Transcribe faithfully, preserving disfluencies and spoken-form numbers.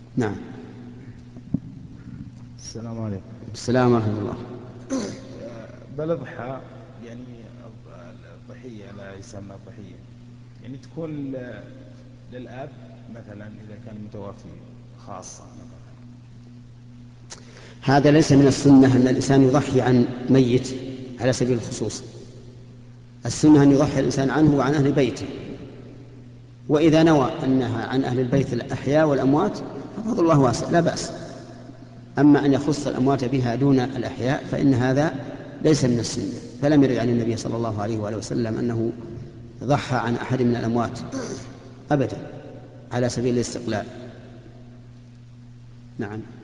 نعم. السلام عليكم. السلام ورحمة الله. بلضحى يعني الضحية لا يسمى ضحية، يعني تكون للأب مثلا إذا كان متوفي خاصة مثلا. هذا ليس من السنة أن الإنسان يضحي عن ميت على سبيل الخصوص. السنة أن يضحي الإنسان عنه وعن أهل بيته، وإذا نوى أنها عن أهل البيت الأحياء والأموات ففضل الله واسع لا بأس. أما أن يخص الأموات بها دون الأحياء فإن هذا ليس من السنة، فلم يرد عن النبي صلى الله عليه وآله وسلم أنه ضحى عن أحد من الأموات أبدا على سبيل الاستقلال. نعم.